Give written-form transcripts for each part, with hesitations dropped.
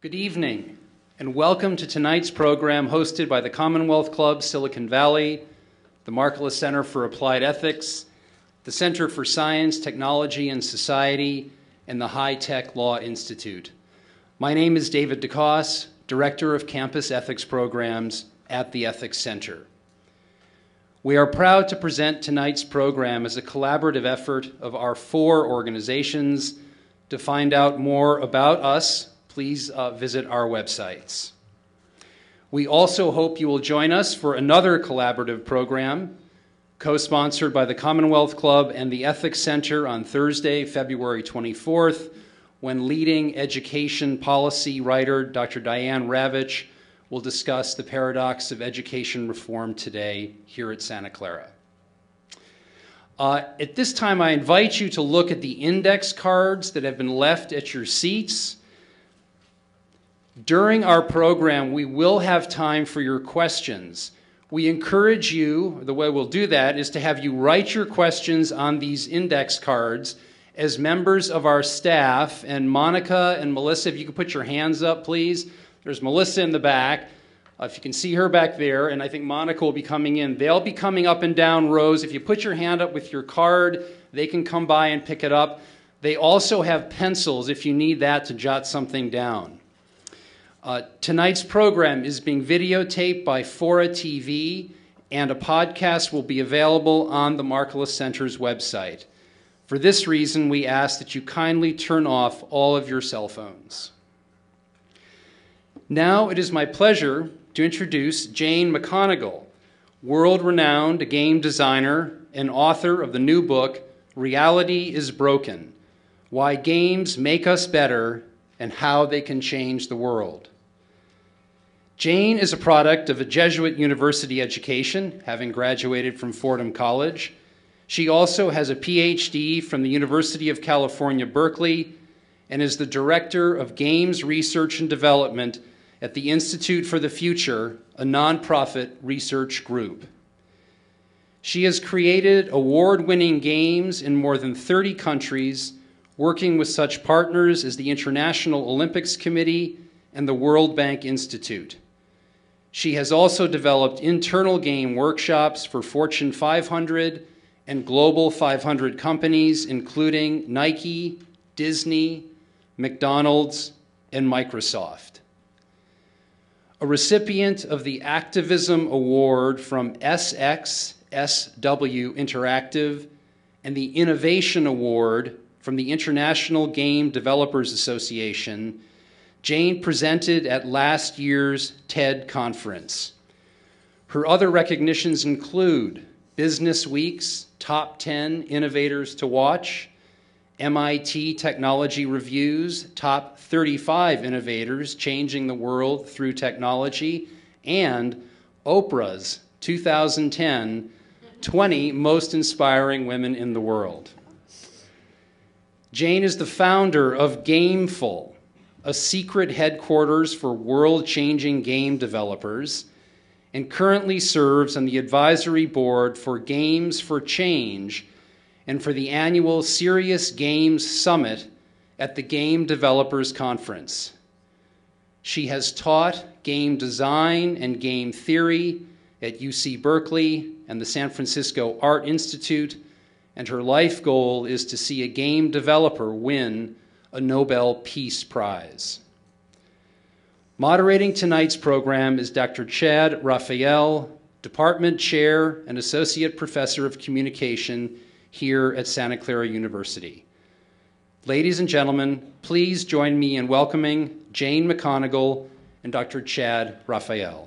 Good evening, and welcome to tonight's program hosted by the Commonwealth Club Silicon Valley, the Markkula Center for Applied Ethics, the Center for Science, Technology, and Society, and the High Tech Law Institute. My name is David DeCoss, Director of Campus Ethics Programs at the Ethics Center. We are proud to present tonight's program as a collaborative effort of our 4 organizations. To find out more about us, please visit our websites. We also hope you will join us for another collaborative program co-sponsored by the Commonwealth Club and the Ethics Center on Thursday, February 24th, when leading education policy writer Dr. Diane Ravitch will discuss the paradox of education reform today here at Santa Clara. At this time, I invite you to look at the index cards that have been left at your seats. During our program, we will have time for your questions. We encourage you, the way we'll do that is to have you write your questions on these index cards as members of our staff. And Monica and Melissa, if you could put your hands up, please. There's Melissa in the back. If you can see her back there, and I think Monica will be coming in. They'll be coming up and down rows. If you put your hand up with your card, they can come by and pick it up. They also have pencils if you need that to jot something down. Tonight's program is being videotaped by Fora TV, and a podcast will be available on the Markkula Center's website. For this reason, we ask that you kindly turn off all of your cell phones. Now it is my pleasure to introduce Jane McGonigal, world-renowned game designer and author of the new book, Reality is Broken: Why Games Make Us Better and How They Can Change the World. Jane is a product of a Jesuit university education, having graduated from Fordham College. She also has a PhD from the University of California, Berkeley, and is the Director of Games Research and Development at the Institute for the Future, a nonprofit research group. She has created award-winning games in more than 30 countries, working with such partners as the International Olympics Committee and the World Bank Institute. She has also developed internal game workshops for Fortune 500 and Global 500 companies, including Nike, Disney, McDonald's, and Microsoft. A recipient of the Activism Award from SXSW Interactive and the Innovation Award from the International Game Developers Association, Jane presented at last year's TED conference. Her other recognitions include Business Week's Top 10 Innovators to Watch, MIT Technology Review's Top 35 Innovators Changing the World Through Technology, and Oprah's 2010 20 Most Inspiring Women in the World. Jane is the founder of Gameful, a secret headquarters for world-changing game developers, and currently serves on the advisory board for Games for Change and for the annual Serious Games Summit at the Game Developers Conference. She has taught game design and game theory at UC Berkeley and the San Francisco Art Institute, and her life goal is to see a game developer win a Nobel Peace Prize. Moderating tonight's program is Dr. Chad Raphael, Department Chair and Associate Professor of Communication here at Santa Clara University. Ladies and gentlemen, please join me in welcoming Jane McGonigal and Dr. Chad Raphael.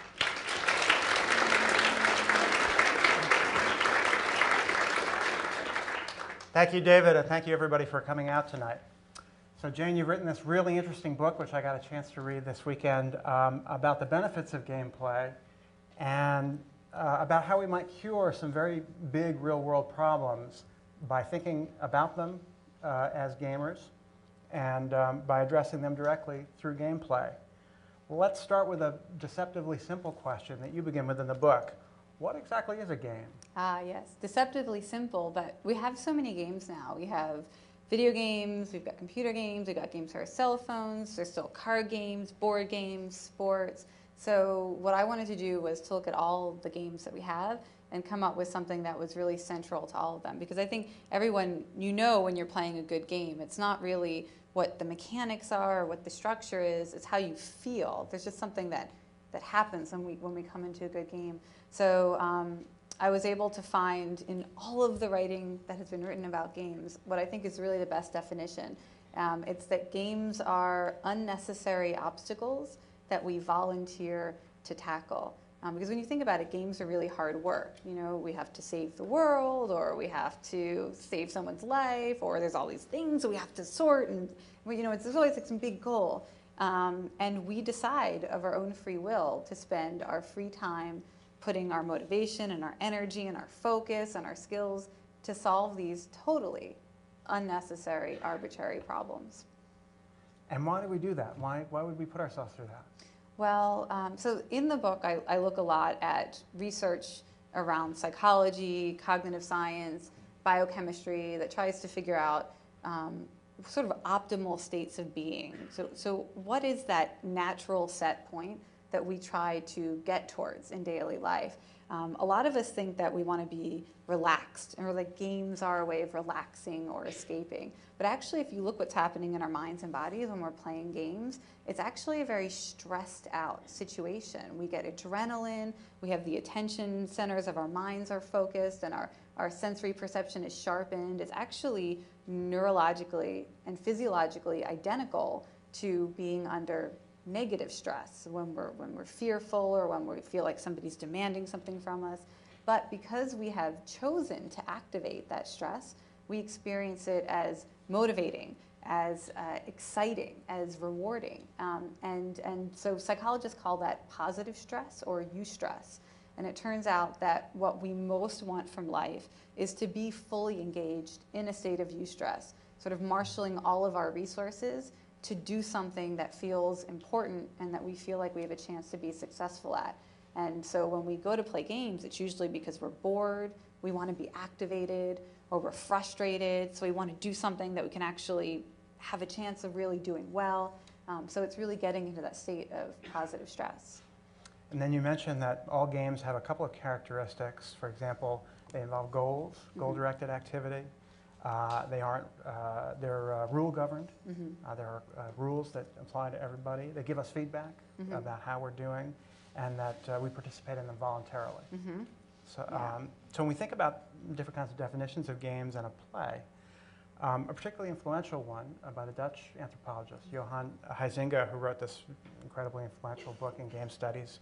Thank you, David, and thank you, everybody, for coming out tonight. So, Jane, you've written this really interesting book, which I got a chance to read this weekend, about the benefits of gameplay and about how we might cure some very big real-world problems by thinking about them as gamers and by addressing them directly through gameplay. Well, let's start with a deceptively simple question that you begin with in the book. What exactly is a game? Yes, deceptively simple, but we have so many games now. We have video games, we've got computer games, we've got games for our cell phones, there's still card games, board games, sports. So what I wanted to do was to look at all the games that we have and come up with something that was really central to all of them. Because I think everyone, you know when you're playing a good game, it's not really what the mechanics are or what the structure is, it's how you feel. There's just something that happens when we come into a good game. So I was able to find in all of the writing that has been written about games what I think is really the best definition. It's that games are unnecessary obstacles that we volunteer to tackle. Because when you think about it, games are really hard work. You know, we have to save the world, or we have to save someone's life, or there's all these things that we have to sort, and you know, it's always like some big goal. And we decide of our own free will to spend our free time putting our motivation and our energy and our focus and our skills to solve these totally unnecessary, arbitrary problems. And why do we do that? Why would we put ourselves through that? Well, so in the book, I look a lot at research around psychology, cognitive science, biochemistry that tries to figure out sort of optimal states of being. So what is that natural set point that we try to get towards in daily life? A lot of us think that we want to be relaxed, or like games are a way of relaxing or escaping. But actually, if you look what's happening in our minds and bodies when we're playing games, it's actually a very stressed out situation. We get adrenaline, we have the attention centers of our minds are focused, and our sensory perception is sharpened. It's actually neurologically and physiologically identical to being under negative stress, when we're fearful or when we feel like somebody's demanding something from us. But because we have chosen to activate that stress, we experience it as motivating, as exciting, as rewarding. And so psychologists call that positive stress or eustress. And it turns out that what we most want from life is to be fully engaged in a state of eustress, sort of marshaling all of our resources to do something that feels important and that we feel like we have a chance to be successful at. And so when we go to play games, it's usually because we're bored, we want to be activated, or we're frustrated, so we want to do something that we can actually have a chance of really doing well. So it's really getting into that state of positive stress. And then you mentioned that all games have a couple of characteristics. For example, they involve goals, goal-directed activity. They're rule-governed. There are rules that apply to everybody. They give us feedback about how we're doing, and that we participate in them voluntarily. So when we think about different kinds of definitions of games and of play, a particularly influential one by the Dutch anthropologist Johan Huizinga, who wrote this incredibly influential book in game studies,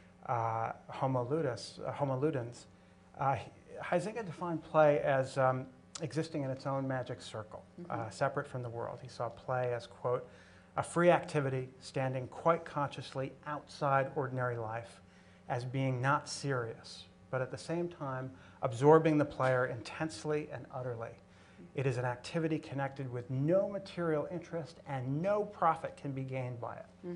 Homo Ludens. Huizinga defined play as existing in its own magic circle, separate from the world. He saw play as, quote, a free activity standing quite consciously outside ordinary life, as being not serious, but at the same time absorbing the player intensely and utterly. It is an activity connected with no material interest, and no profit can be gained by it.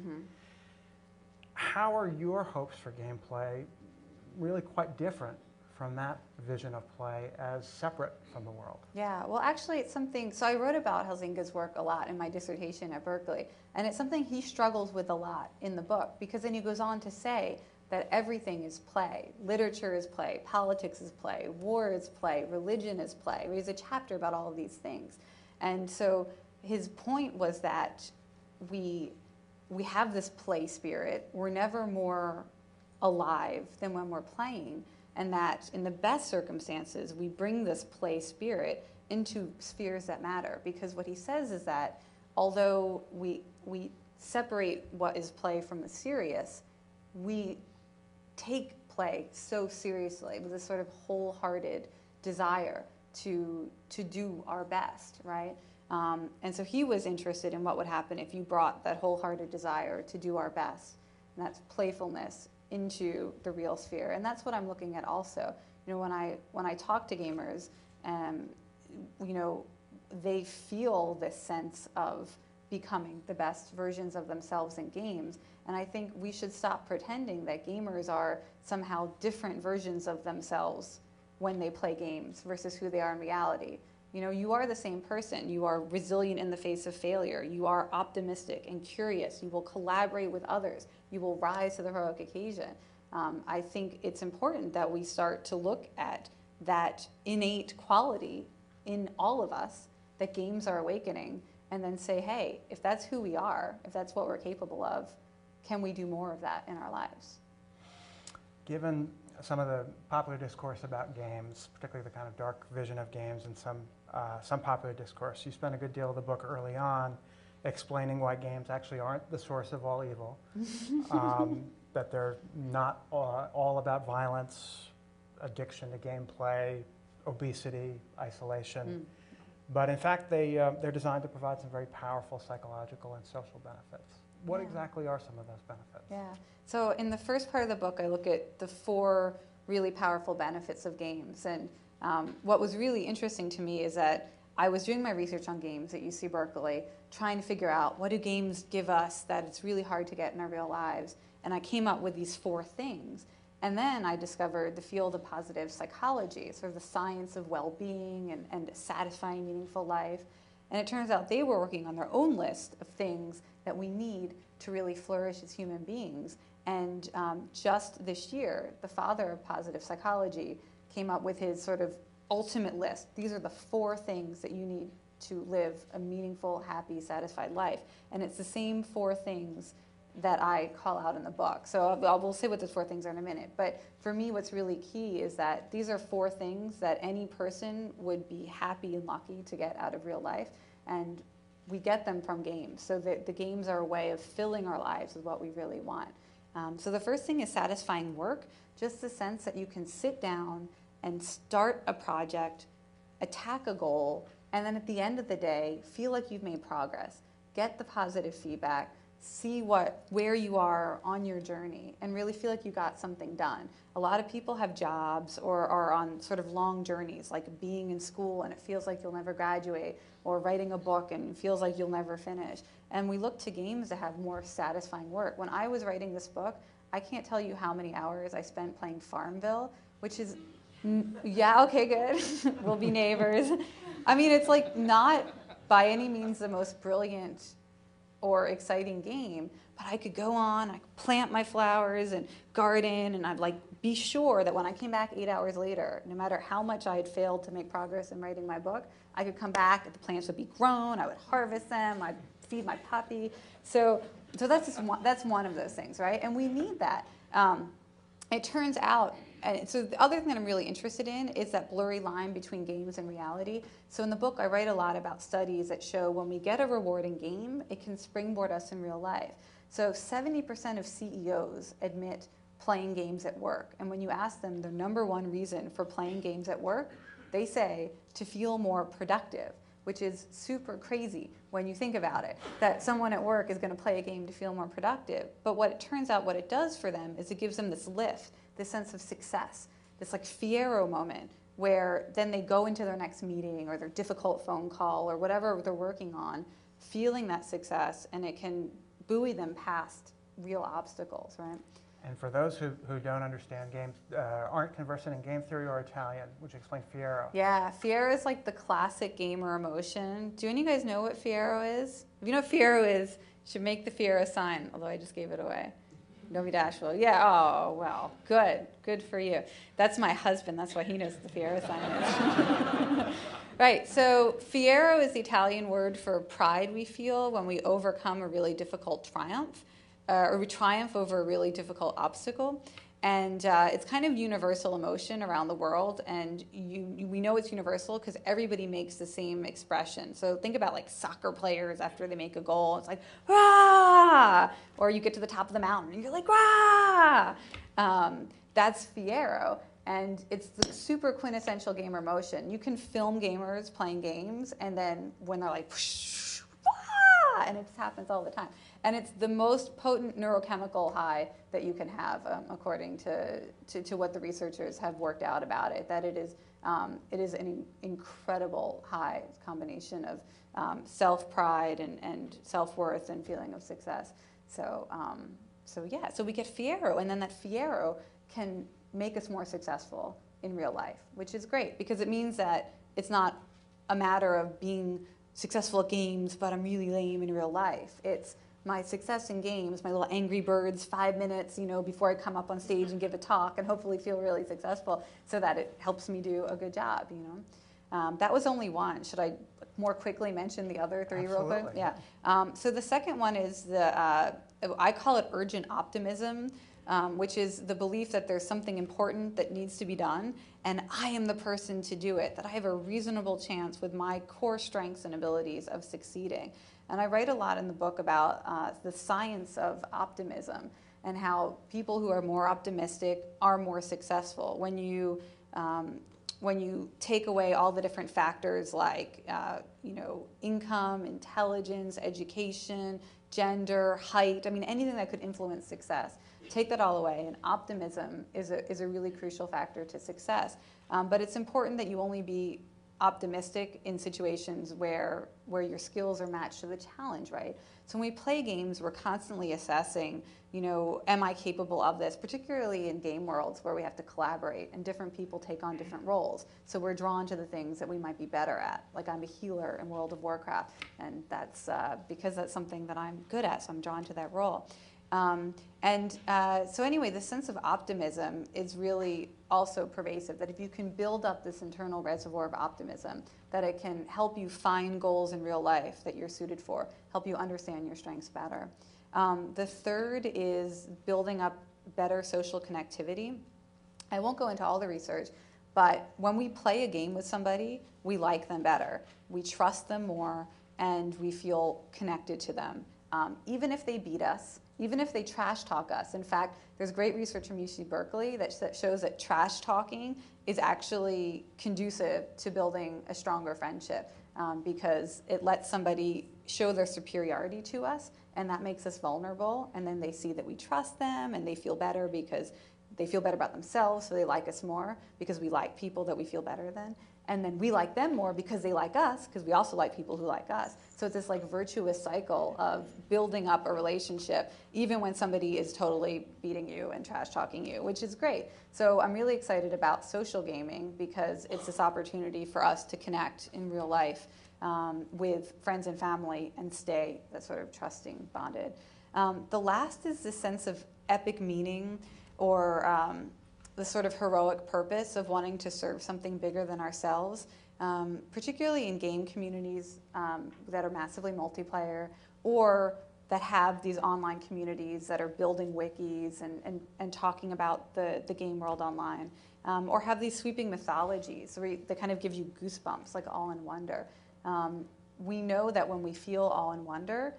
How are your hopes for gameplay really quite different from that vision of play as separate from the world? Yeah, well, actually, it's something, so I wrote about Huizinga's work a lot in my dissertation at Berkeley, and it's something he struggles with a lot in the book, because then he goes on to say that everything is play. Literature is play, politics is play, war is play, religion is play. There's a chapter about all of these things. And so his point was that we have this play spirit. We're never more alive than when we're playing, and that in the best circumstances, we bring this play spirit into spheres that matter. Because what he says is that although we separate what is play from the serious, we take play so seriously with this sort of wholehearted desire to do our best, right? And so he was interested in what would happen if you brought that wholehearted desire to do our best, and that's playfulness, into the real sphere. And that's what I'm looking at also. You know, when I talk to gamers, you know, they feel this sense of becoming the best versions of themselves in games. And I think we should stop pretending that gamers are somehow different versions of themselves when they play games versus who they are in reality. You know, you are the same person. You are resilient in the face of failure. You are optimistic and curious. You will collaborate with others. You will rise to the heroic occasion. I think it's important that we start to look at that innate quality in all of us that games are awakening, and then say, hey, if that's who we are, if that's what we're capable of, can we do more of that in our lives? Given some of the popular discourse about games, particularly the kind of dark vision of games in some popular discourse, you spend a good deal of the book early on explaining why games actually aren't the source of all evil, that they're not all about violence, addiction to gameplay, obesity, isolation. But in fact, they're designed to provide some very powerful psychological and social benefits. What exactly are some of those benefits? Yeah. So in the first part of the book, I look at the 4 really powerful benefits of games. And what was really interesting to me is that I was doing my research on games at UC Berkeley, trying to figure out what do games give us that it's really hard to get in our real lives. And I came up with these 4 things. And then I discovered the field of positive psychology, sort of the science of well-being and a satisfying, meaningful life. And it turns out they were working on their own list of things that we need to really flourish as human beings. And just this year, the father of positive psychology came up with his sort of ultimate list. These are the 4 things that you need to live a meaningful, happy, satisfied life. And it's the same 4 things that I call out in the book. So we'll say what those 4 things are in a minute. But for me, what's really key is that these are 4 things that any person would be happy and lucky to get out of real life. And we get them from games. So the games are a way of filling our lives with what we really want. So the first thing is satisfying work, just the sense that you can sit down and start a project, attack a goal, and then at the end of the day, feel like you've made progress. Get the positive feedback, see where you are on your journey, and really feel like you got something done. A lot of people have jobs or are on sort of long journeys, like being in school and it feels like you'll never graduate, or writing a book and it feels like you'll never finish. And we look to games to have more satisfying work. When I was writing this book, I can't tell you how many hours I spent playing Farmville, which is, yeah, okay, good. We'll be neighbors. I mean, it's like not by any means the most brilliant or exciting game, but I could go on, I could plant my flowers and garden, and I'd like be sure that when I came back 8 hours later, no matter how much I had failed to make progress in writing my book, I could come back, the plants would be grown, I would harvest them, I'd feed my puppy. So that's one of those things, right? And we need that. It turns out, and so the other thing that I'm really interested in is that blurry line between games and reality. So in the book, I write a lot about studies that show when we get a rewarding game, it can springboard us in real life. So 70% of CEOs admit playing games at work. And when you ask them their #1 reason for playing games at work, they say to feel more productive, which is super crazy when you think about it, that someone at work is going to play a game to feel more productive. But what it turns out what it does for them is it gives them this lift, this sense of success, this like Fiero moment where then they go into their next meeting or their difficult phone call or whatever they're working on, feeling that success, and it can buoy them past real obstacles, right? And for those who don't understand games, aren't conversant in game theory or Italian, would you explain Fiero? Yeah, Fiero is like the classic gamer emotion. Do any of you guys know what Fiero is? If you know what Fiero is, you should make the Fiero sign, although I just gave it away. Novi Dashville. Yeah, oh, well, good. Good for you. That's my husband. That's why he knows what the Fiero sign is. Right, so Fiero is the Italian word for pride we feel when we overcome a really difficult triumph. Or we triumph over a really difficult obstacle. And it's kind of universal emotion around the world. And we know it's universal because everybody makes the same expression. So think about like soccer players after they make a goal. It's like, rah! Or you get to the top of the mountain and you're like, rah! That's Fiero. And it's the super quintessential gamer emotion. You can film gamers playing games, and then when they're like, whoosh, rah! And it just happens all the time. And it's the most potent neurochemical high that you can have, according to what the researchers have worked out about it, that it is an incredible high combination of self-pride and self-worth and feeling of success. So we get Fiero, and then that Fiero can make us more successful in real life, which is great because it means that it's not a matter of being successful at games, but I'm really lame in real life. It's my success in games, my little Angry Birds 5 minutes, before I come up on stage and give a talk and hopefully feel really successful so that it helps me do a good job, That was only one. Should I more quickly mention the other three real quick? Absolutely. Yeah. So the second one is I call it urgent optimism, which is the belief that there's something important that needs to be done, and I am the person to do it, that I have a reasonable chance with my core strengths and abilities of succeeding. And I write a lot in the book about the science of optimism and how people who are more optimistic are more successful. When you take away all the different factors like income, intelligence, education, gender, height, anything that could influence success. Take that all away, and optimism is a really crucial factor to success. But it's important that you only be optimistic in situations where your skills are matched to the challenge, right? So when we play games, we're constantly assessing, am I capable of this? Particularly in game worlds where we have to collaborate and different people take on different roles. So we're drawn to the things that we might be better at. Like I'm a healer in World of Warcraft, and that's because that's something that I'm good at, so I'm drawn to that role. So anyway, the sense of optimism is really also pervasive, that if you can build up this internal reservoir of optimism, that it can help you find goals in real life that you're suited for, help you understand your strengths better. The third is building up better social connectivity. I won't go into all the research, but when we play a game with somebody, we like them better. We trust them more, and we feel connected to them. Even if they beat us, even if they trash talk us. In fact, there's great research from UC Berkeley that shows that trash talking is actually conducive to building a stronger friendship because it lets somebody show their superiority to us, and that makes us vulnerable, and then they see that we trust them, and they feel better because they feel better about themselves, so they like us more because we like people that we feel better than. And then we like them more because they like us, because we also like people who like us. So it's this virtuous cycle of building up a relationship, even when somebody is totally beating you and trash talking you, which is great. So I'm really excited about social gaming because it's this opportunity for us to connect in real life with friends and family and stay that sort of trusting bonded. The last is this sense of epic meaning or the sort of heroic purpose of wanting to serve something bigger than ourselves, particularly in game communities that are massively multiplayer or that have these online communities that are building wikis and talking about the game world online, or have these sweeping mythologies that kind of give you goosebumps, like All in Wonder. We know that when we feel awe and wonder,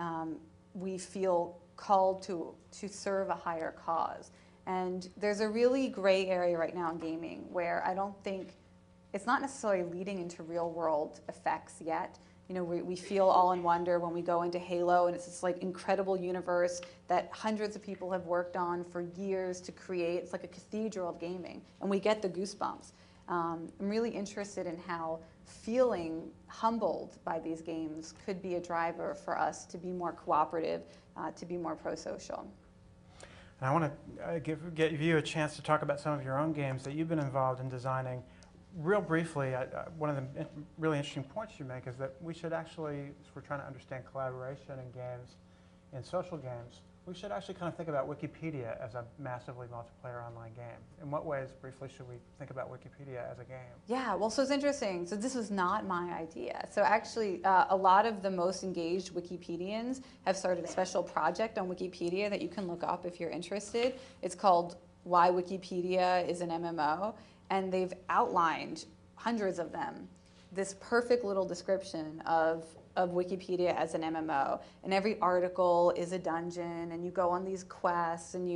we feel called to serve a higher cause. And there's a really gray area right now in gaming where I don't think, it's not necessarily leading into real world effects yet. We feel awe and wonder when we go into Halo, and it's this incredible universe that hundreds of people have worked on for years to create. It's like a cathedral of gaming, and we get the goosebumps. I'm really interested in how feeling humbled by these games could be a driver for us to be more cooperative, to be more pro-social. And I want to give you a chance to talk about some of your own games that you've been involved in designing. Real briefly, one of the really interesting points you make is that we should actually, if we're trying to understand collaboration in games, in social games, we should actually kind of think about Wikipedia as a massively multiplayer online game. In what ways, briefly, should we think about Wikipedia as a game? Yeah, well, so it's interesting. So this was not my idea. So actually, a lot of the most engaged Wikipedians have started a special project on Wikipedia that you can look up if you're interested. It's called Why Wikipedia is an MMO. And they've outlined, hundreds of them, this perfect little description of Wikipedia as an MMO, and every article is a dungeon, and you go on these quests, and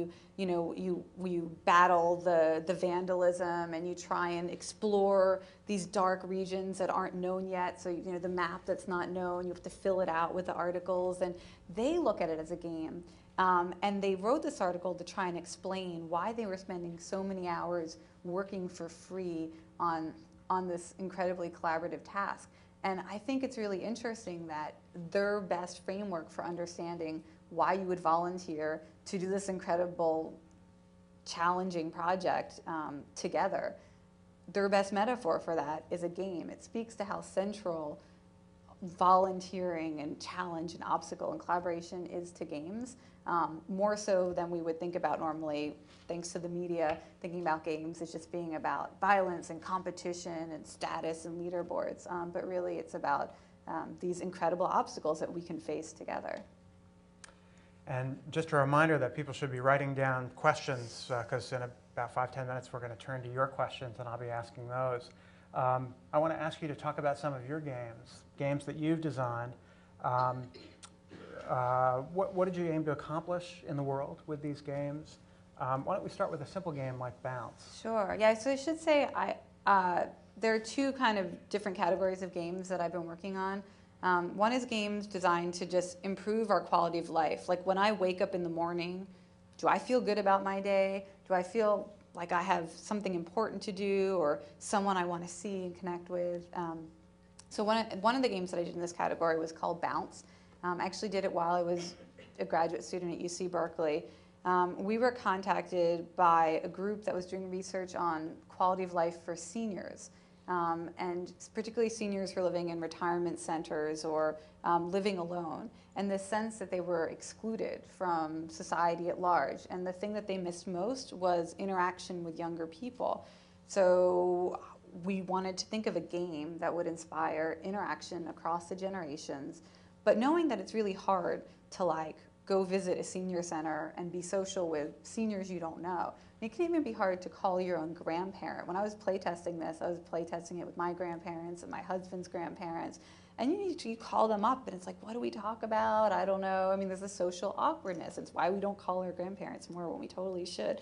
you battle the vandalism, and you try and explore these dark regions that aren't known yet. So the map that's not known, you have to fill it out with the articles, and they look at it as a game. And they wrote this article to try and explain why they were spending so many hours working for free on this incredibly collaborative task. And I think it's really interesting that their best framework for understanding why you would volunteer to do this incredible, challenging project together their best metaphor for that is a game. It speaks to how central volunteering and challenge and obstacle and collaboration is to games, more so than we would think about normally, thanks to the media, thinking about games as just being about violence and competition and status and leaderboards. But really it's about these incredible obstacles that we can face together. And just a reminder that people should be writing down questions, because in about 5-10 minutes we're going to turn to your questions and I'll be asking those. I want to ask you to talk about some of your games that you've designed. What did you aim to accomplish in the world with these games? Why don't we start with a simple game like Bounce? Sure. Yeah, so I should say there are two kind of different categories of games that I've been working on. One is games designed to just improve our quality of life. Like when I wake up in the morning, do I feel good about my day? Do I feel like I have something important to do or someone I want to see and connect with? So one of the games that I did in this category was called Bounce. I actually did it while I was a graduate student at UC Berkeley. We were contacted by a group that was doing research on quality of life for seniors, and particularly seniors who are living in retirement centers or living alone, and the sense that they were excluded from society at large. And the thing that they missed most was interaction with younger people. So we wanted to think of a game that would inspire interaction across the generations, but knowing that it's really hard to like go visit a senior center and be social with seniors you don't know. It can even be hard to call your own grandparent. When I was playtesting this, I was playtesting it with my grandparents and my husband's grandparents. And you call them up and it's like, what do we talk about? I don't know. I mean, there's a social awkwardness. It's why we don't call our grandparents more when we totally should.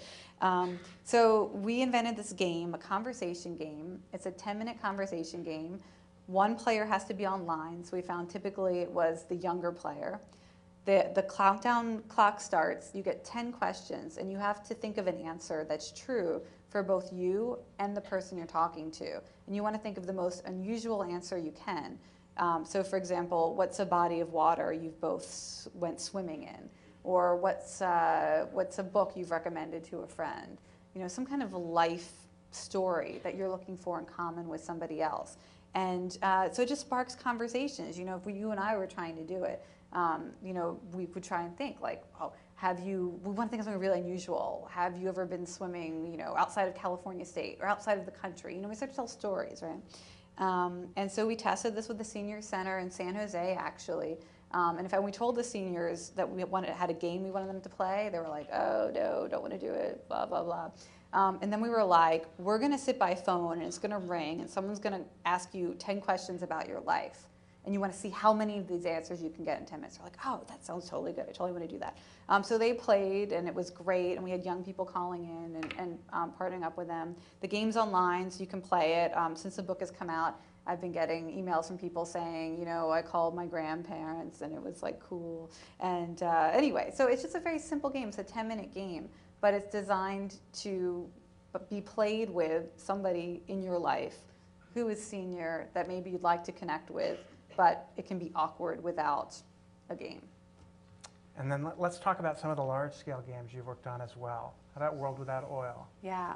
So we invented this game, a conversation game. It's a 10-minute conversation game. One player has to be online. So we found typically it was the younger player. The countdown clock starts, you get 10 questions, and you have to think of an answer that's true for both you and the person you're talking to. And you want to think of the most unusual answer you can. So for example, what's a body of water you've both went swimming in? Or what's a book you've recommended to a friend? You know, some kind of life story that you're looking for in common with somebody else. And so it just sparks conversations. You know, if you and I were trying to do it, you know, we would try and think like, oh, we want to think of something really unusual. Have you ever been swimming, you know, outside of California State or outside of the country? You know, we start to tell stories, right? And so we tested this with the senior center in San Jose, actually. And in fact, when we told the seniors that we had a game we wanted them to play, they were like, oh, no, don't want to do it, blah, blah, blah. And then we were like, we're going to sit by phone and it's going to ring and someone's going to ask you 10 questions about your life. And you want to see how many of these answers you can get in 10 minutes. They're like, oh, that sounds totally good. I totally want to do that. So they played, and it was great. And we had young people calling in and partnering up with them. The game's online, so you can play it. Since the book has come out, I've been getting emails from people saying, you know, I called my grandparents, and it was, like, cool. And anyway, so it's just a very simple game. It's a 10-minute game, but it's designed to be played with somebody in your life who is senior that maybe you'd like to connect with, but it can be awkward without a game. And then let's talk about some of the large-scale games you've worked on as well. How about World Without Oil? Yeah.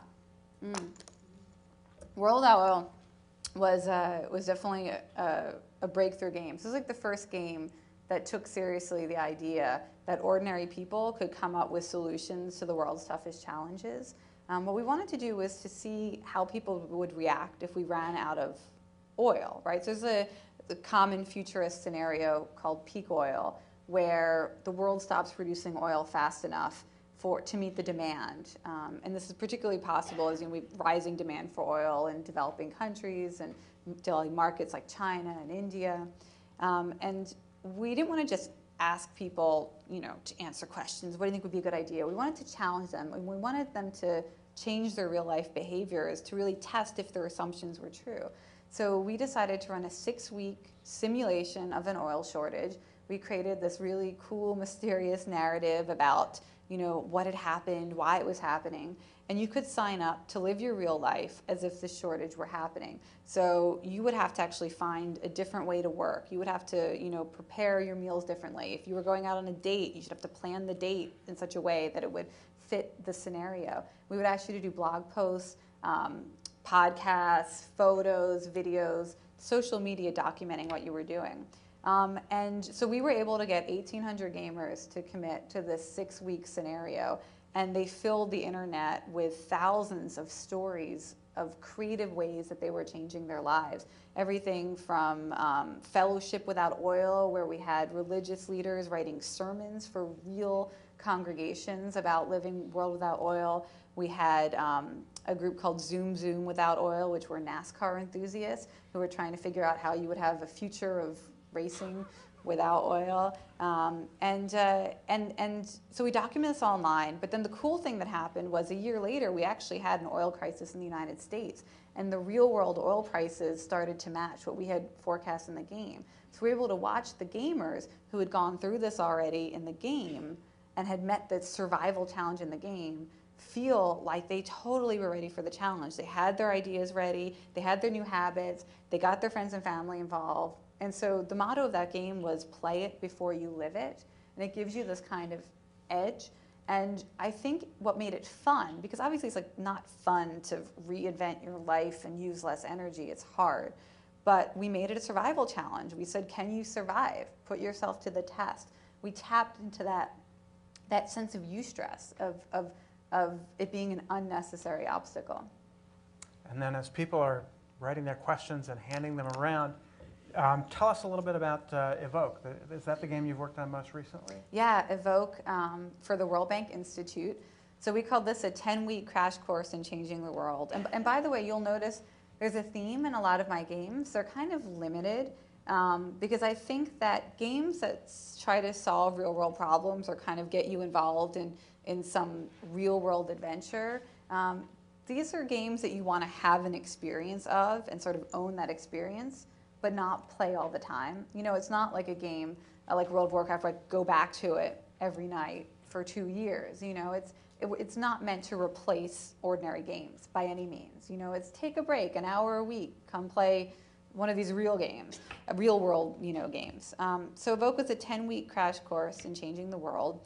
World Without Oil was definitely a breakthrough game. So it was like the first game that took seriously the idea that ordinary people could come up with solutions to the world's toughest challenges. What we wanted to do was to see how people would react if we ran out of oil, right? So there's a common futurist scenario called peak oil, where the world stops producing oil fast enough to meet the demand. And this is particularly possible as, you know, we have rising demand for oil in developing countries and markets like China and India. And we didn't want to just ask people, you know, to answer questions. What do you think would be a good idea? We wanted to challenge them, and we wanted them to change their real life behaviors to really test if their assumptions were true. So we decided to run a 6-week simulation of an oil shortage. We created this really cool, mysterious narrative about, you know, what had happened, why it was happening. And you could sign up to live your real life as if the shortage were happening. So you would have to actually find a different way to work. You would have to, you know, prepare your meals differently. If you were going out on a date, you should have to plan the date in such a way that it would fit the scenario. We would ask you to do blog posts, podcasts, photos, videos, social media documenting what you were doing. And so we were able to get 1,800 gamers to commit to this 6-week scenario, and they filled the internet with thousands of stories of creative ways that they were changing their lives. Everything from Fellowship Without Oil, where we had religious leaders writing sermons for real congregations about living world without oil. We had a group called Zoom Without Oil, which were NASCAR enthusiasts who were trying to figure out how you would have a future of racing without oil. And so we document this online, but then the cool thing that happened was a year later, we actually had an oil crisis in the United States, and the real world oil prices started to match what we had forecast in the game. So we were able to watch the gamers who had gone through this already in the game and had met the survival challenge in the game feel like they totally were ready for the challenge. They had their ideas ready, they had their new habits, they got their friends and family involved. And so the motto of that game was play it before you live it. And it gives you this kind of edge. And I think what made it fun, because obviously it's like not fun to reinvent your life and use less energy, it's hard. But we made it a survival challenge. We said, can you survive? Put yourself to the test. We tapped into that sense of eustress, of it being an unnecessary obstacle. And then as people are writing their questions and handing them around, tell us a little bit about Evoke. Is that the game you've worked on most recently? Yeah, Evoke for the World Bank Institute. So we called this a 10-week crash course in changing the world. And by the way, you'll notice there's a theme in a lot of my games. They're kind of limited because I think that games that try to solve real-world problems or kind of get you involved in some real-world adventure, these are games that you want to have an experience of and sort of own that experience, but not play all the time. You know, it's not like a game like World of Warcraft where I go back to it every night for 2 years. You know, it's not meant to replace ordinary games by any means. You know, it's take a break, an hour a week, come play one of these real games, real world, you know, games. So Evoke was a 10-week crash course in changing the world.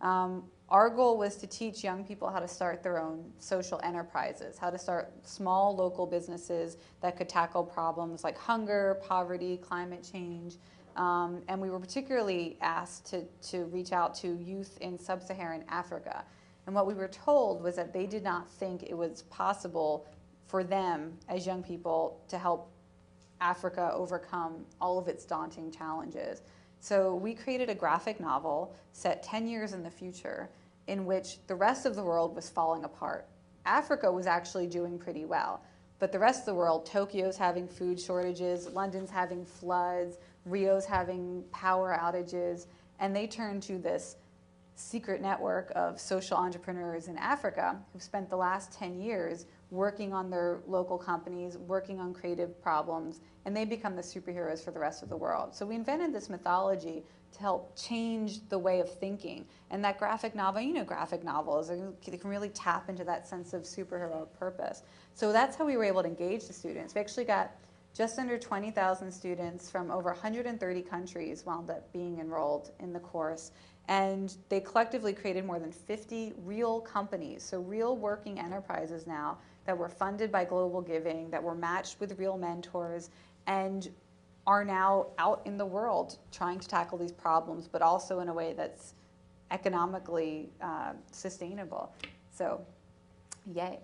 Our goal was to teach young people how to start their own social enterprises, how to start small local businesses that could tackle problems like hunger, poverty, climate change. And we were particularly asked to reach out to youth in sub-Saharan Africa. And what we were told was that they did not think it was possible for them as young people to help Africa overcome all of its daunting challenges. So we created a graphic novel set 10 years in the future in which the rest of the world was falling apart. Africa was actually doing pretty well, but the rest of the world, Tokyo's having food shortages, London's having floods, Rio's having power outages, and they turned to this secret network of social entrepreneurs in Africa who've spent the last 10 years working on their local companies, working on creative problems, and they become the superheroes for the rest of the world. So we invented this mythology to help change the way of thinking. And that graphic novel, you know, graphic novels, they can really tap into that sense of superhero purpose. So that's how we were able to engage the students. We actually got just under 20,000 students from over 130 countries wound up being enrolled in the course. And they collectively created more than 50 real companies, so real working enterprises now that were funded by global giving, that were matched with real mentors, and are now out in the world trying to tackle these problems, but also in a way that's economically sustainable. So, yay.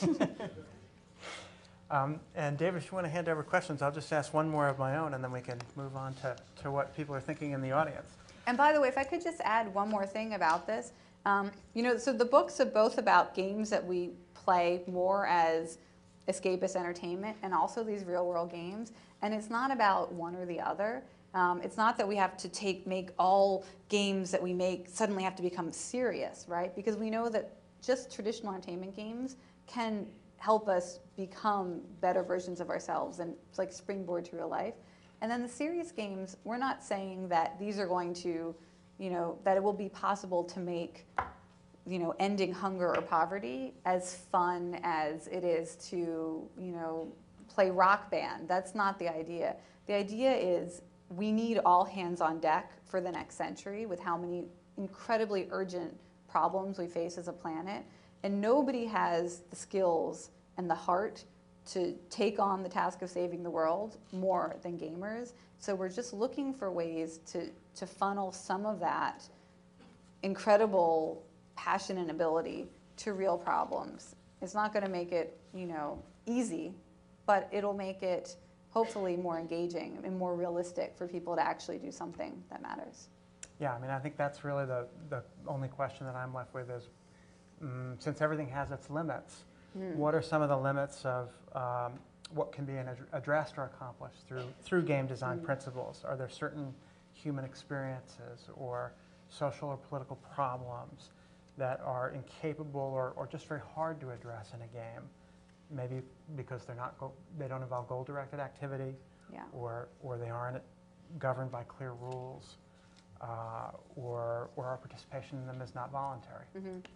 And David, if you want to hand over questions, I'll just ask one more of my own, and then we can move on to what people are thinking in the audience. And by the way, if I could just add one more thing about this, you know, so the books are both about games that we play more as escapist entertainment and also these real world games. And it's not about one or the other. It's not that we have to make all games that we make suddenly have to become serious, right? Because we know that just traditional entertainment games can help us become better versions of ourselves and it's like springboard to real life. And then the serious games, we're not saying that these are going to, you know, that it will be possible to make, you know, ending hunger or poverty as fun as it is to, you know, play rock band. That's not the idea. The idea is we need all hands on deck for the next century with how many incredibly urgent problems we face as a planet. And nobody has the skills and the heart take on the task of saving the world more than gamers. So we're just looking for ways to funnel some of that incredible passion and ability to real problems. It's not going to make it, easy, but it'll make it hopefully more engaging and more realistic for people to actually do something that matters. Yeah, I mean, I think that's really the only question that I'm left with is, since everything has its limits, what are some of the limits of what can be addressed or accomplished through game design principles? Are there certain human experiences or social or political problems that are incapable or just very hard to address in a game? Maybe because they don't involve goal-directed activity, or they aren't governed by clear rules, or our participation in them is not voluntary.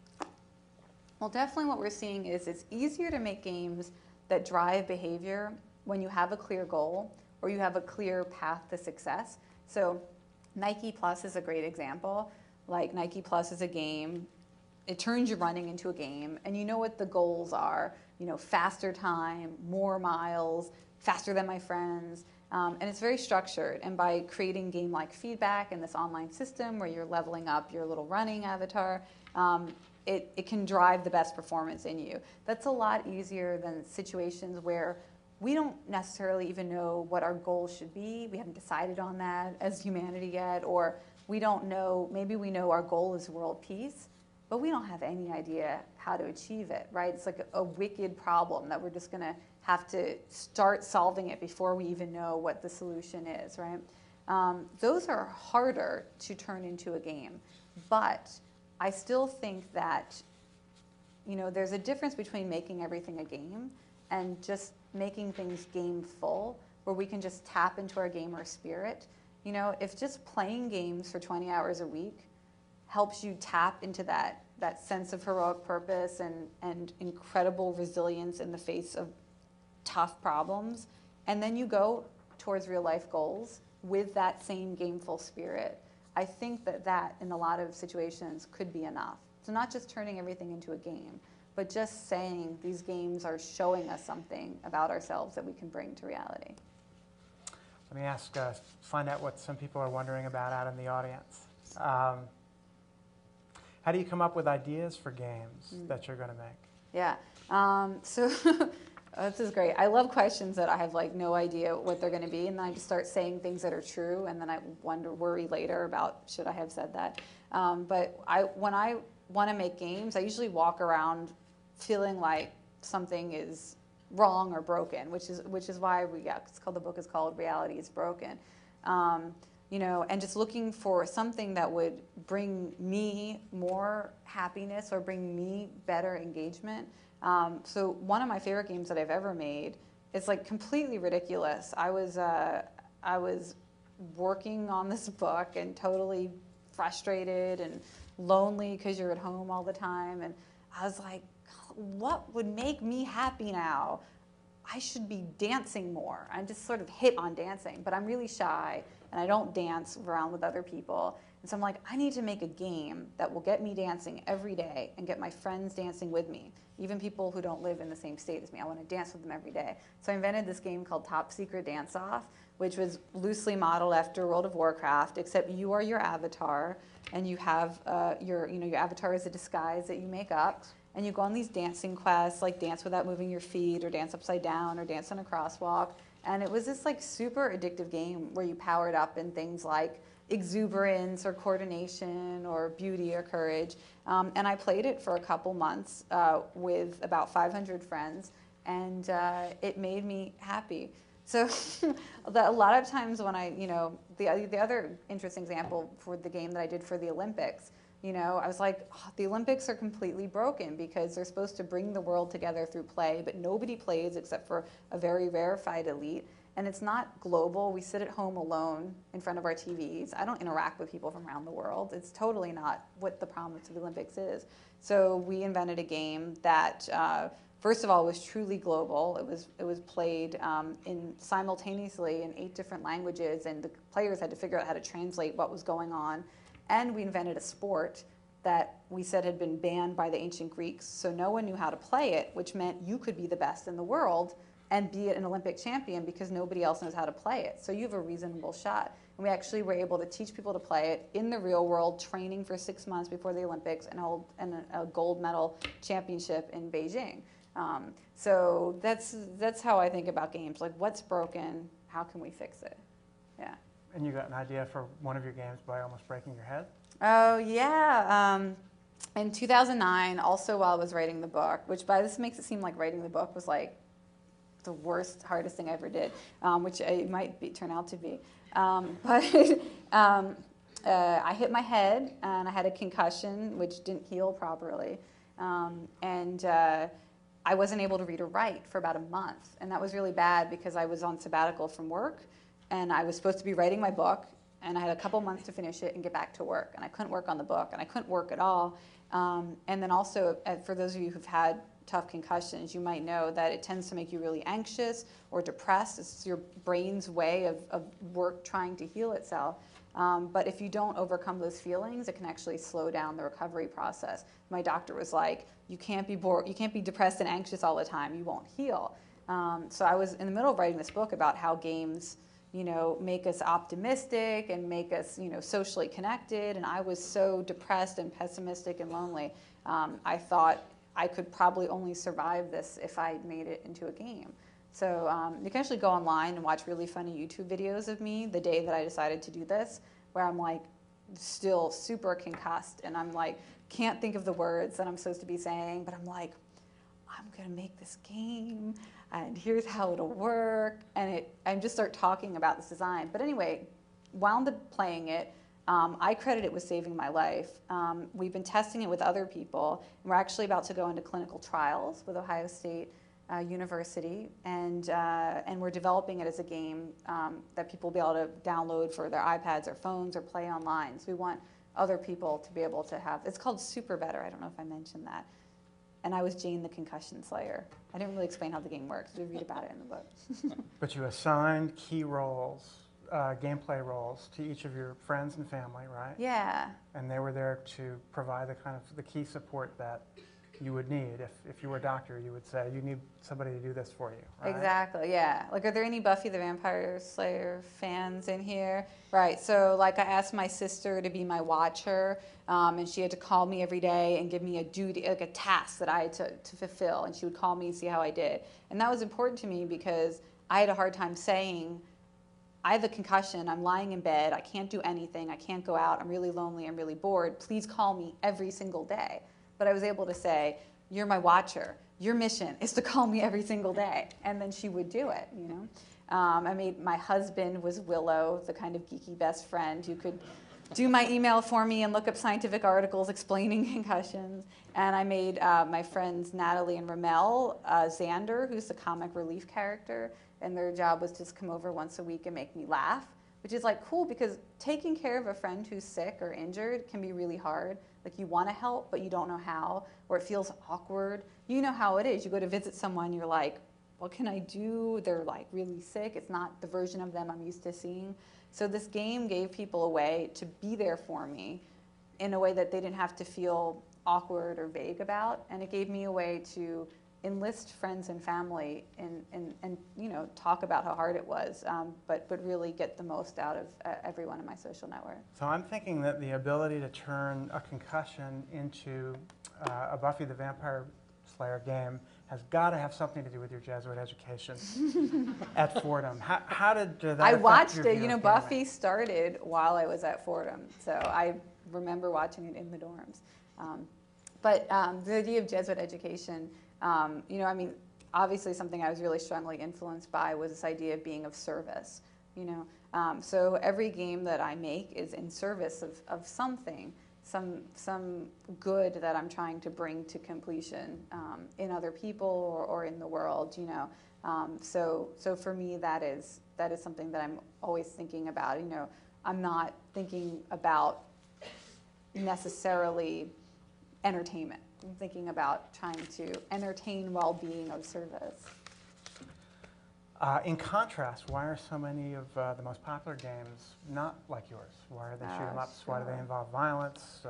Well, definitely what we're seeing is it's easier to make games that drive behavior when you have a clear goal or you have a clear path to success. So Nike Plus is a great example. Like Nike Plus is a game. It turns your running into a game, and you know what the goals are. Faster time, more miles, faster than my friends. And it's very structured. And by creating game-like feedback in this online system where you're leveling up your little running avatar, it can drive the best performance in you. That's a lot easier than situations where we don't necessarily even know what our goals should be. We haven't decided on that as humanity yet, or we don't know, maybe we know our goal is world peace, but we don't have any idea how to achieve it, right? It's like a wicked problem that we're just gonna have to start solving it before we even know what the solution is, right? Those are harder to turn into a game, but I still think that, there's a difference between making everything a game and just making things gameful, where we can just tap into our gamer spirit. If just playing games for 20 hours a week helps you tap into that sense of heroic purpose and incredible resilience in the face of tough problems, and then you go towards real life goals with that same gameful spirit, I think that in a lot of situations could be enough. So not just turning everything into a game, but just saying these games are showing us something about ourselves that we can bring to reality. Let me find out what some people are wondering about out in the audience. How do you come up with ideas for games that you're going to make? Yeah, so this is great. I love questions that I have no idea what they're going to be, and then I just start saying things that are true, and then I worry later about should I have said that. But when I want to make games, I usually walk around feeling like something is wrong or broken, which is why the book is called Reality is Broken. And just looking for something that would bring me more happiness or bring me better engagement. So one of my favorite games that I've ever made is completely ridiculous. I was working on this book and totally frustrated and lonely because you're at home all the time, and I was like, what would make me happy now? I should be dancing more. I'm just sort of hit on dancing, but I'm really shy and I don't dance around with other people. And so I'm like, I need to make a game that will get me dancing every day and get my friends dancing with me, even people who don't live in the same state as me. I want to dance with them every day. So I invented this game called Top Secret Dance Off, which was loosely modeled after World of Warcraft, except you are your avatar, and you have your avatar is a disguise that you make up, and you go on these dancing quests, like dance without moving your feet, or dance upside down, or dance on a crosswalk. And it was this super addictive game where you powered up in things like exuberance or coordination or beauty or courage. And I played it for a couple months with about 500 friends, and it made me happy. So a lot of times when the other interesting example for the game that I did for the Olympics, I was like, oh, the Olympics are completely broken because they're supposed to bring the world together through play, but nobody plays except for a very rarefied elite. And it's not global. We sit at home alone in front of our TVs. I don't interact with people from around the world. It's totally not what the promise of the Olympics is. So we invented a game that, first of all, was truly global. It was played simultaneously in 8 different languages, and the players had to figure out how to translate what was going on. And we invented a sport that we said had been banned by the ancient Greeks, so no one knew how to play it, which meant you could be the best in the world, and be an Olympic champion because nobody else knows how to play it. So you have a reasonable shot. And we actually were able to teach people to play it in the real world, training for 6 months before the Olympics and hold a gold medal championship in Beijing. So that's how I think about games. Like, what's broken? How can we fix it? Yeah. And you got an idea for one of your games by almost breaking your head? Oh, yeah. In 2009, also while I was writing the book, which by this makes it seem like writing the book was like the worst, hardest thing I ever did, which it might turn out to be. But I hit my head, and I had a concussion, which didn't heal properly. And I wasn't able to read or write for about a month. And that was really bad because I was on sabbatical from work, and I was supposed to be writing my book, and I had a couple months to finish it and get back to work. And I couldn't work on the book, and I couldn't work at all. And then also, for those of you who've had tough concussions, you might know that it tends to make you really anxious or depressed. It's your brain's way of work trying to heal itself. But if you don't overcome those feelings, it can actually slow down the recovery process. My doctor was like, you can't be depressed and anxious all the time. You won't heal. So I was in the middle of writing this book about how games, make us optimistic and make us, socially connected. And I was so depressed and pessimistic and lonely. I thought I could probably only survive this if I made it into a game. So you can actually go online and watch really funny YouTube videos of me the day that I decided to do this, where I'm like still super concussed and I'm like, can't think of the words that I'm supposed to be saying, but I'm like, I'm gonna make this game and here's how it'll work. And I just start talking about this design. But anyway, wound up playing it. I credit it with saving my life. We've been testing it with other people, and we're actually about to go into clinical trials with Ohio State University, and we're developing it as a game that people will be able to download for their iPads or phones or play online. So we want other people to be able to have. It's called Super Better. I don't know if I mentioned that. And I was Jane the Concussion Slayer. I didn't really explain how the game works. You read about it in the book. But you assigned key roles, gameplay roles, to each of your friends and family, right? Yeah. And they were there to provide the key support that you would need. If you were a doctor, you would say, you need somebody to do this for you, right? Exactly, yeah. Like, are there any Buffy the Vampire Slayer fans in here? Right, so like I asked my sister to be my watcher, and she had to call me every day and give me a duty, like a task that I had to fulfill, and she would call me and see how I did. And that was important to me because I had a hard time saying, I have a concussion, I'm lying in bed, I can't do anything, I can't go out, I'm really lonely, I'm really bored, please call me every single day. But I was able to say, you're my watcher. Your mission is to call me every single day. And then she would do it, my husband was Willow, the kind of geeky best friend who could do my email for me and look up scientific articles explaining concussions. And I made my friends Natalie and Ramel Xander, who's the comic relief character. And their job was to just come over once a week and make me laugh, which is like cool because taking care of a friend who's sick or injured can be really hard. Like, you want to help, but you don't know how, or it feels awkward. You know how it is. You go to visit someone, you're like, what can I do? They're like really sick. It's not the version of them I'm used to seeing. So this game gave people a way to be there for me in a way that they didn't have to feel awkward or vague about. And it gave me a way to enlist friends and family and talk about how hard it was, but really get the most out of everyone in my social network. So I'm thinking that the ability to turn a concussion into a Buffy the Vampire Slayer game has got to have something to do with your Jesuit education at Fordham. How did that I affect watched your it. view of Buffy gaming? started while I was at Fordham, so I remember watching it in the dorms. But the idea of Jesuit education, obviously something I was really strongly influenced by was this idea of being of service. So every game that I make is in service of something, some good that I'm trying to bring to completion in other people or in the world. So for me that is something that I'm always thinking about. I'm not thinking about necessarily entertainment. I'm thinking about trying to entertain while being of service. In contrast, why are so many of the most popular games not like yours? Why are they shoot 'em ups? Why do they involve violence?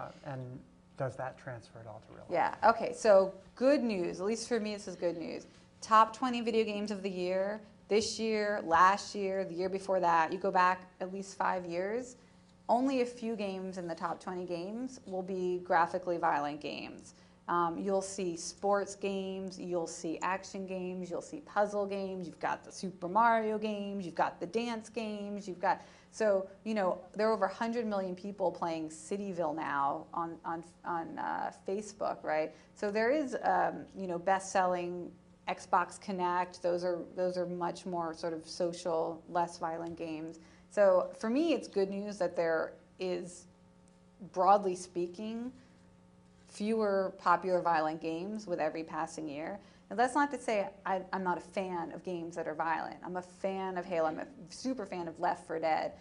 And does that transfer at all to real life? Yeah, okay, so good news, at least for me this is good news. top 20 video games of the year, this year, last year, the year before that, you go back at least 5 years, only a few games in the top 20 games will be graphically violent games. You'll see sports games, you'll see action games, you'll see puzzle games, you've got the Super Mario games, you've got the dance games, you've got, so, you know, there are over 100 million people playing Cityville now on Facebook, right? So there is, you know, best-selling Xbox Connect, those are much more sort of social, less violent games. So for me, it's good news that there is, broadly speaking, fewer popular violent games with every passing year. And that's not to say I'm not a fan of games that are violent. I'm a fan of Halo. I'm a super fan of Left 4 Dead.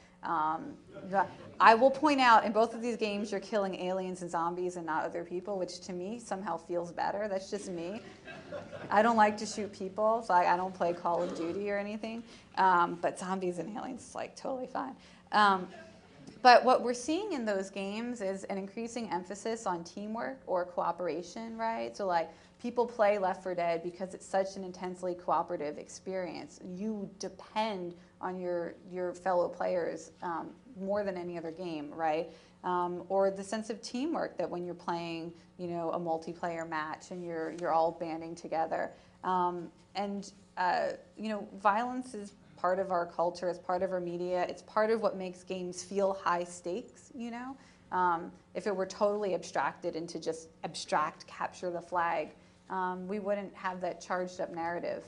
I will point out in both of these games you're killing aliens and zombies and not other people, which to me somehow feels better. That's just me. I don't like to shoot people, so I don't play Call of Duty or anything. But zombies and aliens is like totally fine. But what we're seeing in those games is an increasing emphasis on teamwork or cooperation, right? So like people play Left 4 Dead because it's such an intensely cooperative experience. You depend on your fellow players more than any other game, right? Or the sense of teamwork that when you're playing, you know, a multiplayer match and you're all banding together. You know, violence is part of our culture, it's part of our media, it's part of what makes games feel high stakes, you know? If it were totally abstracted into just abstract capture the flag, we wouldn't have that charged up narrative.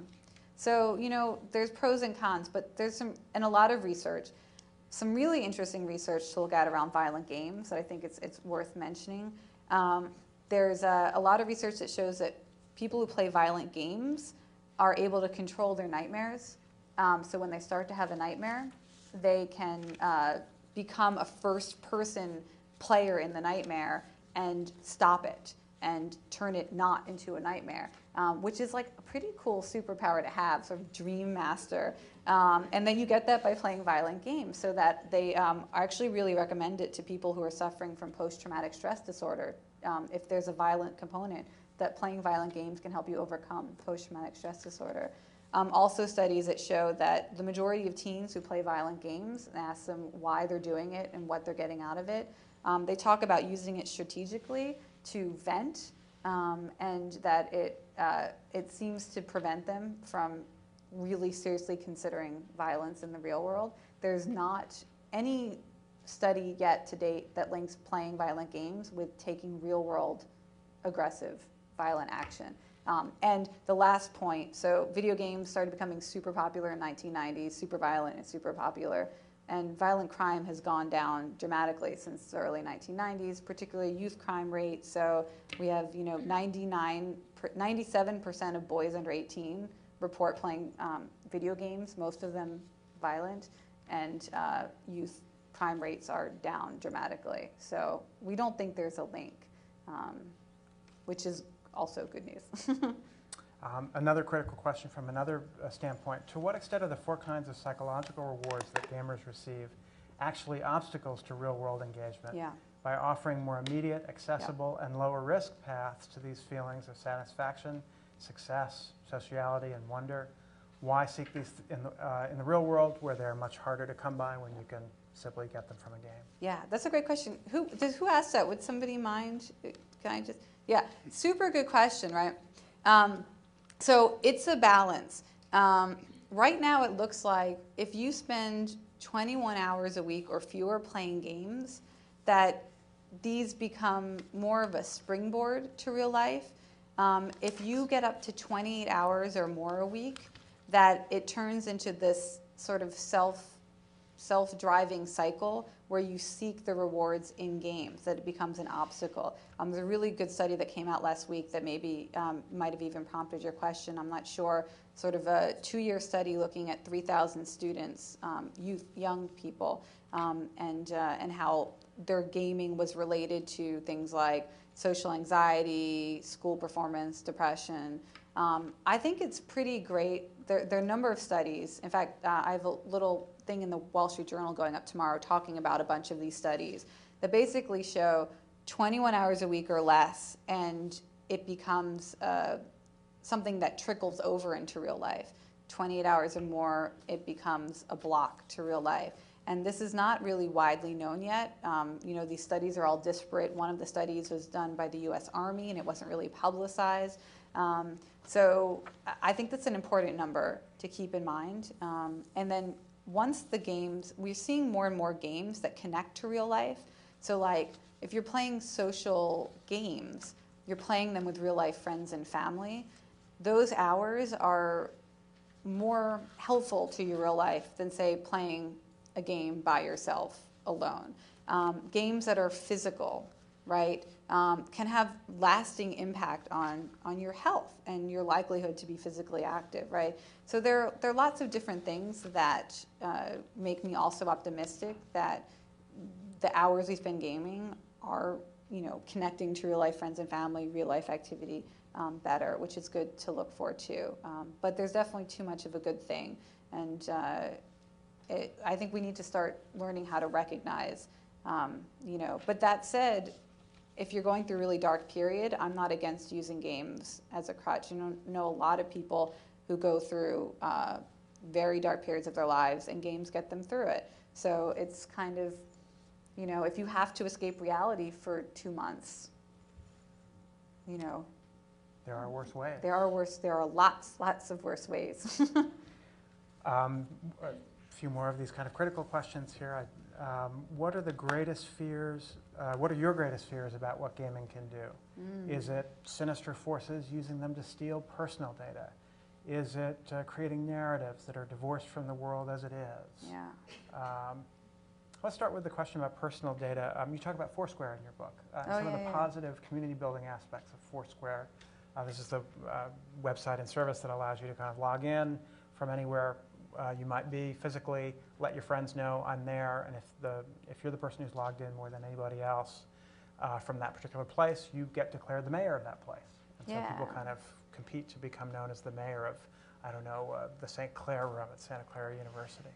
So, you know, there's pros and cons, but there's and a lot of research, some really interesting research to look at around violent games that I think it's worth mentioning. There's a lot of research that shows that people who play violent games are able to control their nightmares. So when they start to have a nightmare, they can become a first-person player in the nightmare and stop it and turn it not into a nightmare, which is like a pretty cool superpower to have, sort of dream master. And then you get that by playing violent games, so that they actually really recommend it to people who are suffering from post-traumatic stress disorder. If there's a violent component, that playing violent games can help you overcome post-traumatic stress disorder. Also studies that show that the majority of teens who play violent games, and ask them why they're doing it and what they're getting out of it, they talk about using it strategically to vent, and that it seems to prevent them from really seriously considering violence in the real world. There's not any study yet to date that links playing violent games with taking real-world aggressive violent action. And the last point, so video games started becoming super popular in 1990s, super violent and super popular, and violent crime has gone down dramatically since the early 1990s, particularly youth crime rate. So we have, you know, 97% of boys under 18 report playing video games, most of them violent, and youth crime rates are down dramatically. So we don't think there's a link, which is also good news. Another critical question from another standpoint, to what extent are the 4 kinds of psychological rewards that gamers receive actually obstacles to real-world engagement? Yeah. By offering more immediate, accessible, and lower-risk paths to these feelings of satisfaction, success, sociality, and wonder, why seek these in the real world where they're much harder to come by when you can simply get them from a game? Yeah, that's a great question. Who asked that? Would somebody mind? Can I just? Yeah, super good question, right? So it's a balance. Right now it looks like if you spend 21 hours a week or fewer playing games, that these become more of a springboard to real life. If you get up to 28 hours or more a week, that it turns into this sort of self-driving cycle where you seek the rewards in games, that it becomes an obstacle. There's a really good study that came out last week that maybe might have even prompted your question, I'm not sure, sort of a 2-year study looking at 3,000 students, young people, and how their gaming was related to things like social anxiety, school performance, depression. I think it's pretty great. There are a number of studies. In fact, I have a little thing in the Wall Street Journal going up tomorrow talking about a bunch of these studies that basically show 21 hours a week or less, and it becomes something that trickles over into real life. 28 hours or more, it becomes a block to real life. And this is not really widely known yet. These studies are all disparate. One of the studies was done by the US Army, and it wasn't really publicized. So I think that's an important number to keep in mind. And then once the games, we're seeing more and more games that connect to real life. So like, if you're playing social games, you're playing them with real life friends and family, those hours are more helpful to your real life than, say, playing a game by yourself alone. Games that are physical, right, can have lasting impact on your health and your likelihood to be physically active, right? So there are lots of different things that make me also optimistic that the hours we spend gaming are, connecting to real life friends and family, real life activity better, which is good to look forward to. But there's definitely too much of a good thing. And I think we need to start learning how to recognize, But that said, if you're going through a really dark period, I'm not against using games as a crutch. Know a lot of people who go through very dark periods of their lives, and games get them through it. So it's kind of, if you have to escape reality for 2 months, There are worse ways. There are lots of worse ways. A few more of these kind of critical questions here. What are the greatest fears? What are your greatest fears about what gaming can do? Is it sinister forces using them to steal personal data? Is it creating narratives that are divorced from the world as it is? Yeah. Let's start with the question about personal data. You talk about Foursquare in your book. Some of the positive community building aspects of Foursquare. This is the website and service that allows you to kind of log in from anywhere you might be physically, let your friends know I'm there, and if you're the person who's logged in more than anybody else from that particular place, you get declared the mayor of that place. And so people kind of compete to become known as the mayor of, the St. Clair room at Santa Clara University.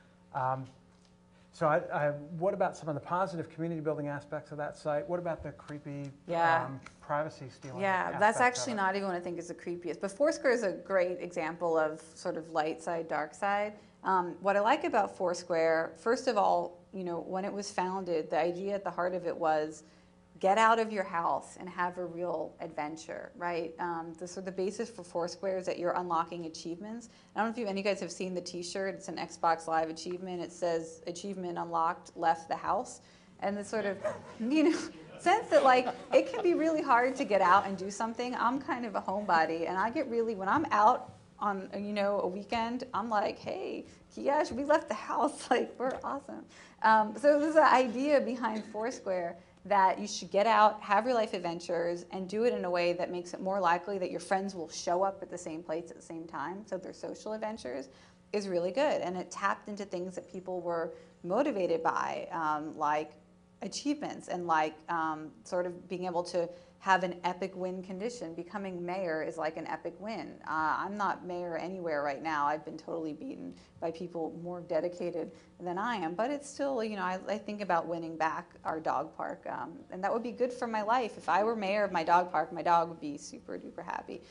So what about some of the positive community building aspects of that site? What about the creepy privacy stealing? Yeah, that's actually not even what I think is the creepiest. But Foursquare is a great example of sort of light side, dark side. What I like about Foursquare, first of all, when it was founded, the idea at the heart of it was get out of your house and have a real adventure, right? The basis for Foursquare is that you're unlocking achievements. I don't know if any of you guys have seen the t-shirt. It's an Xbox Live achievement. It says, achievement unlocked, left the house. And the sort of, sense that like, it can be really hard to get out and do something. I'm kind of a homebody, and I get really, when I'm out on, a weekend, I'm like, hey, Kiyash, we left the house, like, we're awesome. So there's an idea behind Foursquare that you should get out, have real life adventures, and do it in a way that makes it more likely that your friends will show up at the same place at the same time. So their social adventures is really good. And it tapped into things that people were motivated by, like achievements and like sort of being able to have an epic win condition. Becoming mayor is like an epic win. I'm not mayor anywhere right now. I've been totally beaten by people more dedicated than I am. But it's still, I think about winning back our dog park. And that would be good for my life. If I were mayor of my dog park, my dog would be super duper happy.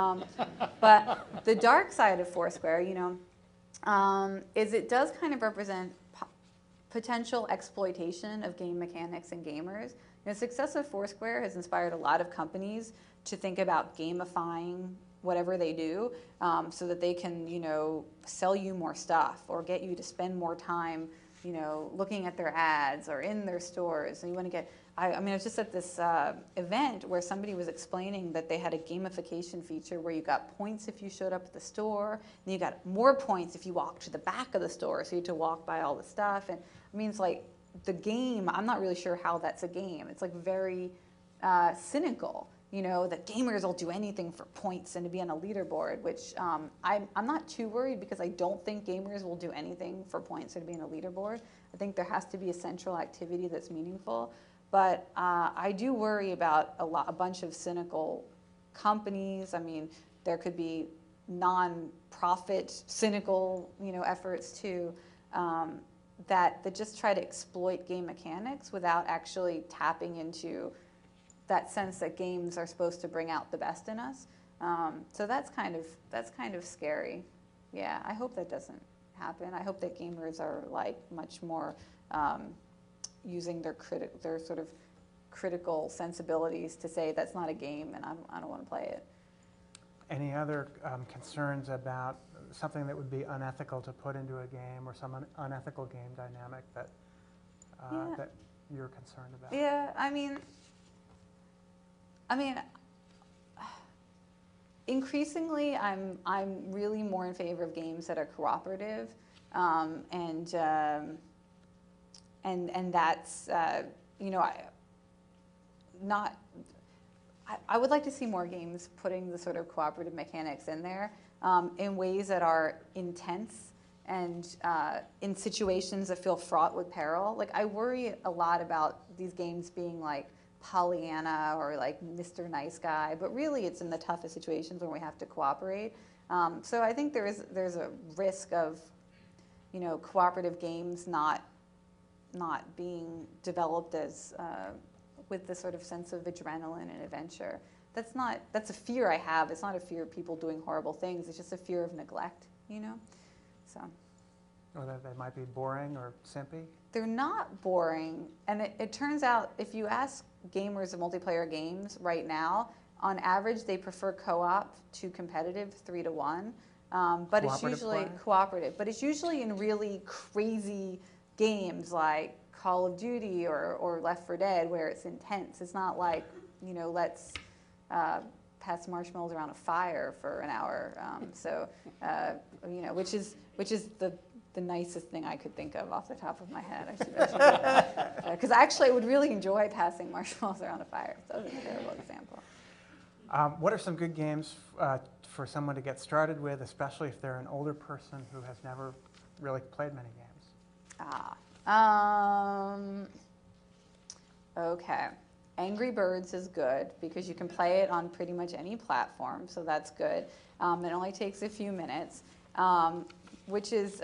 But the dark side of Foursquare, is it does kind of represent potential exploitation of game mechanics and gamers. The success of Foursquare has inspired a lot of companies to think about gamifying whatever they do so that they can, sell you more stuff or get you to spend more time, looking at their ads or in their stores. And you want to get, I was just at this event where somebody was explaining that they had a gamification feature where you got points if you showed up at the store, and you got more points if you walked to the back of the store, so you had to walk by all the stuff. And it's like, the game, I'm not really sure how that's a game. It's like very cynical, that gamers will do anything for points and to be on a leaderboard, which I'm not too worried because I don't think gamers will do anything for points or to be on a leaderboard. I think there has to be a central activity that's meaningful. But I do worry about a bunch of cynical companies. There could be non-profit cynical, efforts too. That just try to exploit game mechanics without actually tapping into that sense that games are supposed to bring out the best in us. So that's kind of scary. Yeah, I hope that doesn't happen. I hope that gamers are like much more using their sort of critical sensibilities to say that's not a game and I don't want to play it. Any other concerns about something that would be unethical to put into a game, or some unethical game dynamic that that you're concerned about? Yeah, I mean, increasingly, I'm really more in favor of games that are cooperative, and that's I would like to see more games putting the sort of cooperative mechanics in there in ways that are intense and in situations that feel fraught with peril. Like, I worry a lot about these games being like Pollyanna or like Mr. Nice Guy, but really it's in the toughest situations when we have to cooperate. So I think there's a risk of, cooperative games not being developed as with the sort of sense of adrenaline and adventure. That's a fear I have. It's not a fear of people doing horrible things. It's just a fear of neglect, So. Or that they might be boring or simpy? They're not boring. And it turns out if you ask gamers of multiplayer games right now, on average they prefer co-op to competitive 3-to-1. But it's usually cooperative. But it's usually in really crazy games like Call of Duty or Left 4 Dead where it's intense. It's not like, let's pass marshmallows around a fire for an hour. Which is the nicest thing I could think of off the top of my head. Because actually I would really enjoy passing marshmallows around a fire. So that's a terrible example. What are some good games for someone to get started with, especially if they're an older person who has never really played many games? Okay. Angry Birds is good because you can play it on pretty much any platform, so that's good. It only takes a few minutes, which is,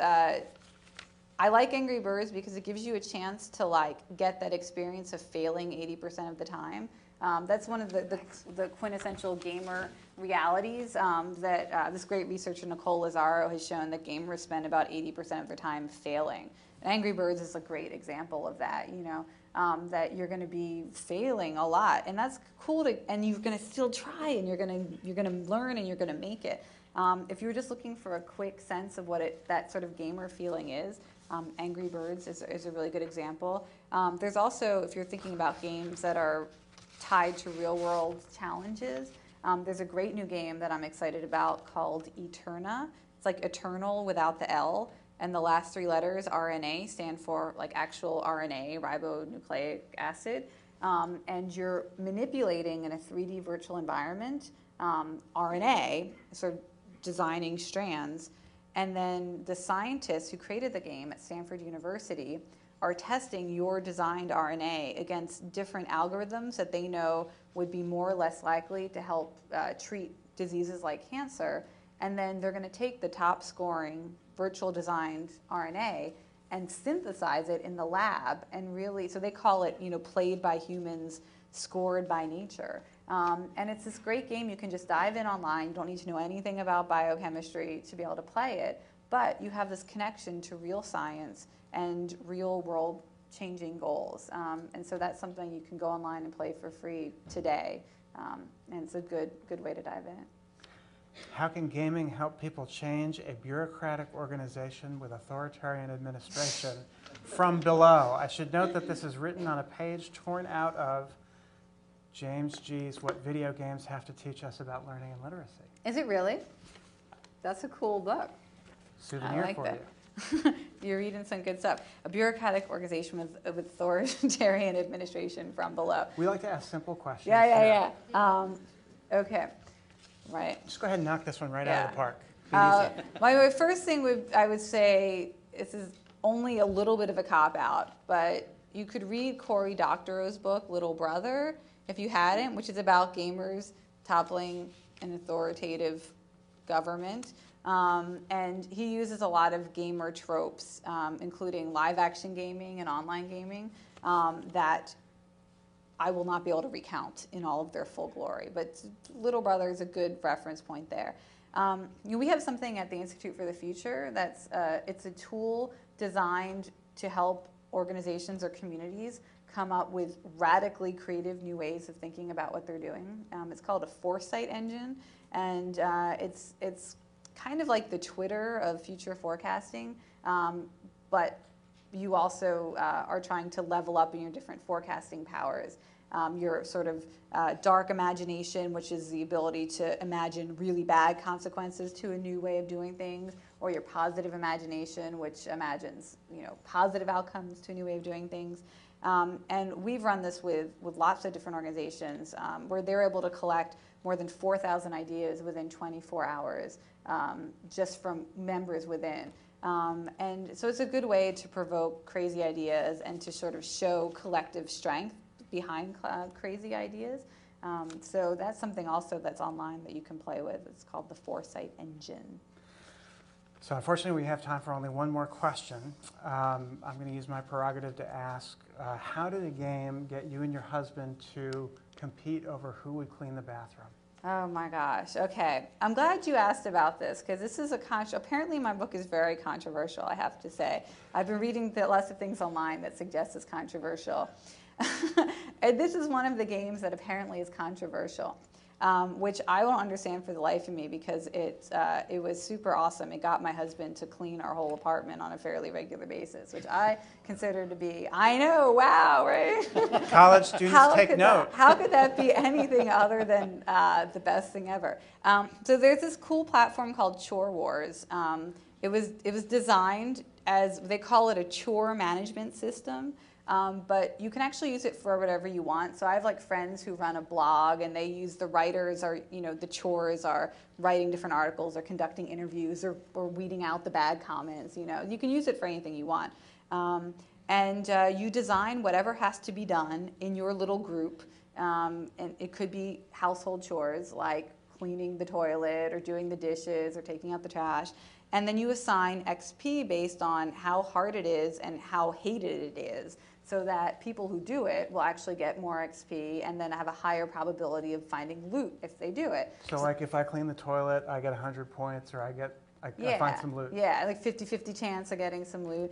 I like Angry Birds because it gives you a chance to like get that experience of failing 80% of the time. That's one of the quintessential gamer realities that this great researcher, Nicole Lazzaro, has shown that gamers spend about 80% of their time failing. And Angry Birds is a great example of that, that you're going to be failing a lot. And that's cool, and you're going to still try, and you're going to learn, and you're going to make it. If you're just looking for a quick sense of what that sort of gamer feeling is, Angry Birds is a really good example. There's also, if you're thinking about games that are tied to real-world challenges, there's a great new game that I'm excited about called Eterna. It's like eternal without the L, and the last 3 letters, RNA, stand for like actual RNA, ribonucleic acid, and you're manipulating in a 3D virtual environment RNA, sort of designing strands, and then the scientists who created the game at Stanford University are testing your designed RNA against different algorithms that they know would be more or less likely to help treat diseases like cancer. And then they're going to take the top scoring virtual designed RNA and synthesize it in the lab, and really, so they call it, played by humans, scored by nature. And it's this great game. You can just dive in online. You don't need to know anything about biochemistry to be able to play it, but you have this connection to real science and real world changing goals. And so that's something you can go online and play for free today. And it's a good way to dive in. How can gaming help people change a bureaucratic organization with authoritarian administration from below? I should note that this is written on a page torn out of James G's What Video Games Have to Teach Us About Learning and Literacy. Is it really? That's a cool book. Souvenir I like for that. you. You're reading some good stuff. A bureaucratic organization with authoritarian administration from below. We like to ask simple questions. Yeah. Okay. Right. Just go ahead and knock this one right out of the park. My first thing I would say, this is only a little bit of a cop-out, but you could read Cory Doctorow's book, Little Brother, if you hadn't, which is about gamers toppling an authoritative government. And he uses a lot of gamer tropes, including live-action gaming and online gaming, that I will not be able to recount in all of their full glory. But Little Brother is a good reference point there. We have something at the Institute for the Future that's it's a tool designed to help organizations or communities come up with radically creative new ways of thinking about what they're doing. It's called a foresight engine, and it's kind of like the Twitter of future forecasting, but you also are trying to level up in your different forecasting powers. Your sort of dark imagination, which is the ability to imagine really bad consequences to a new way of doing things, or your positive imagination, which imagines positive outcomes to a new way of doing things. And we've run this with lots of different organizations where they're able to collect more than 4,000 ideas within 24 hours just from members within. And so it's a good way to provoke crazy ideas and to sort of show collective strength behind crazy ideas. So that's something also that's online that you can play with. It's called the Foresight Engine. So unfortunately, we have time for only one more question. I'm going to use my prerogative to ask, how did a game get you and your husband to compete over who would clean the bathroom? Oh my gosh. Okay. I'm glad you asked about this because this is apparently my book is very controversial, I have to say. I've been reading lots of things online that suggest it's controversial. And this is one of the games that apparently is controversial, which I won't understand for the life of me because it was super awesome. It got my husband to clean our whole apartment on a fairly regular basis, which I consider to be, I know, wow, right? College students take note. How could that be anything other than the best thing ever? So there's this cool platform called Chore Wars. It was designed as, they call it a chore management system. But you can actually use it for whatever you want. So I have like friends who run a blog and they use the writers are, the chores are writing different articles or conducting interviews or weeding out the bad comments. You can use it for anything you want. And you design whatever has to be done in your little group. And it could be household chores like cleaning the toilet or doing the dishes or taking out the trash. And then you assign XP based on how hard it is and how hated it is, so that people who do it will actually get more XP and then have a higher probability of finding loot if they do it. So like if I clean the toilet, I get 100 points, or I find some loot. Yeah, like 50-50 chance of getting some loot.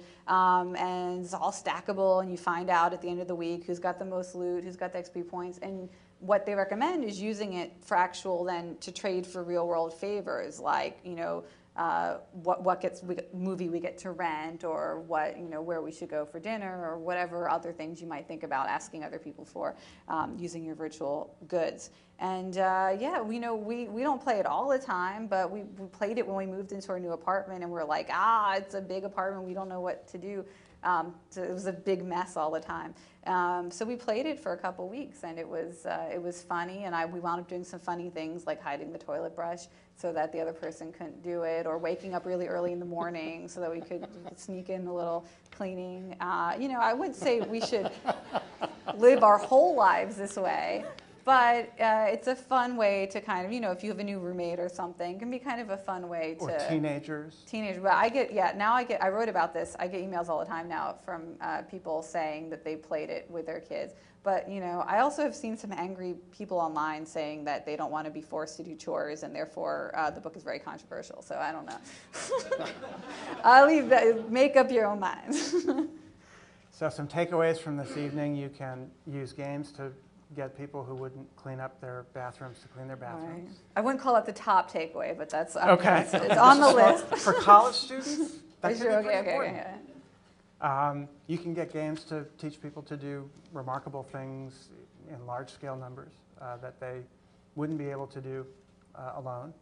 And it's all stackable, and you find out at the end of the week who's got the most loot, who's got the XP points. And what they recommend is using it for actual then to trade for real world favors, like, what movie we get to rent, or what where we should go for dinner, or whatever other things you might think about asking other people for using your virtual goods. And we don't play it all the time, but we played it when we moved into our new apartment, and we're like, it's a big apartment, we don't know what to do. So it was a big mess all the time. So we played it for a couple weeks, and it was funny, and we wound up doing some funny things like hiding the toilet brush so that the other person couldn't do it, or waking up really early in the morning so that we could sneak in a little cleaning. I would say we should live our whole lives this way. But it's a fun way to kind of, if you have a new roommate or something, it can be kind of a fun way to... Or teenagers. But I wrote about this. I get emails all the time now from people saying that they played it with their kids. But, I also have seen some angry people online saying that they don't want to be forced to do chores, and therefore the book is very controversial. So I don't know. I'll leave that. Make up your own mind. So some takeaways from this evening: you can use games to get people who wouldn't clean up their bathrooms to clean their bathrooms. Right. I wouldn't call it the top takeaway, but that's okay. It's on the list. For college students, that's okay. You can get games to teach people to do remarkable things in large-scale numbers that they wouldn't be able to do alone.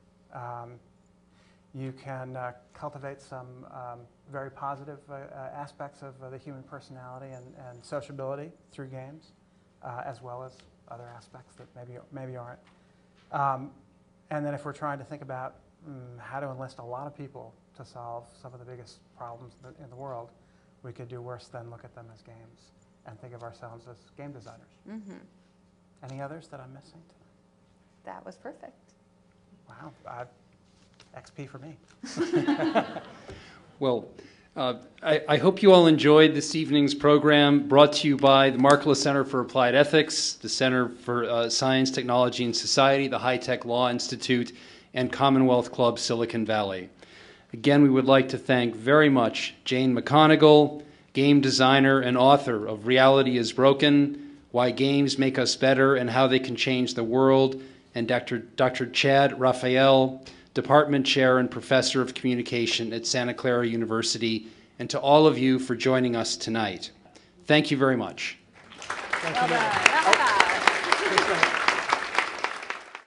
You can cultivate some very positive aspects of the human personality and sociability through games. As well as other aspects that maybe aren't. And then if we're trying to think about how to enlist a lot of people to solve some of the biggest problems in the world, we could do worse than look at them as games and think of ourselves as game designers. Mm-hmm. Any others that I'm missing tonight? That was perfect. Wow, XP for me. Well, I hope you all enjoyed this evening's program, brought to you by the Markkula Center for Applied Ethics, the Center for Science, Technology, and Society, the High Tech Law Institute, and Commonwealth Club Silicon Valley. Again, we would like to thank very much Jane McGonigal, game designer and author of Reality is Broken, Why Games Make Us Better and How They Can Change the World, and Dr. Chad Raphael, Department Chair and Professor of Communication at Santa Clara University, and to all of you for joining us tonight. Thank you very much. Thank you.